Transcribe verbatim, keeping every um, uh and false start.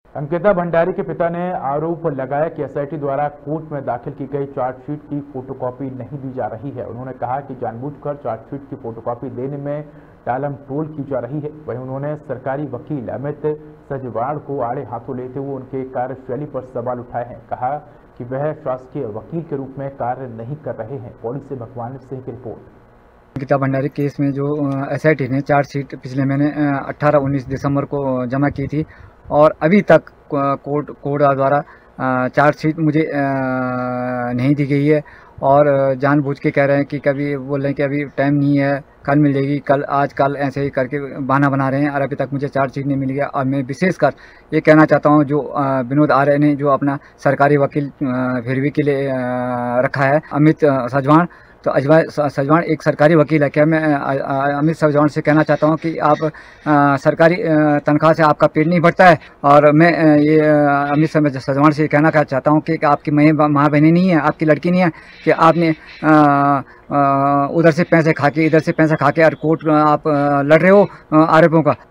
अंकिता भंडारी के पिता ने आरोप लगाया कि एसआईटी द्वारा कोर्ट में दाखिल की गई चार्जशीट की फोटोकॉपी नहीं दी जा रही है। उन्होंने कहा कि जानबूझकर चार्जशीट की फोटोकॉपी देने में टालम टोल की जा रही है। वहीं उन्होंने सरकारी वकील अमित सजवाड़ को आड़े हाथों लेते हुए उनके कार्यशैली पर सवाल उठाए हैं। कहा कि वह शासकीय वकील के रूप में कार्य नहीं कर रहे हैं। पौड़ी से भगवान सिंह की रिपोर्ट। अंकिता भंडारी केस में जो एसआईटी ने चार्जशीट पिछले महीने अठारह उन्नीस दिसंबर को जमा की थी और अभी तक कोर्ट कोर्ट द्वारा चार्जशीट मुझे नहीं दी गई है और जानबूझ के कह रहे हैं कि कभी बोल रहे हैं कि अभी टाइम नहीं है, कल मिलेगी, कल आज कल ऐसे ही करके बहाना बना रहे हैं और अभी तक मुझे चार्जशीट नहीं मिल गया। और मैं विशेषकर ये कहना चाहता हूँ जो विनोद आर्य ने जो अपना सरकारी वकील फिर भी के लिए रखा है अमित सजवाण, तो अजवा सजवाण एक सरकारी वकील है। क्या मैं अमित सजवाण से कहना चाहता हूं कि आप आ, सरकारी तनख्वाह से आपका पेट नहीं भरता है और मैं ये अमित सजवाण से कहना चाहता हूं कि आपकी माँ बहनें नहीं है, आपकी लड़की नहीं है कि आपने आ, आ, उधर से पैसे खा के इधर से पैसा खा के और कोर्ट आप लड़ रहे हो आरोपों का।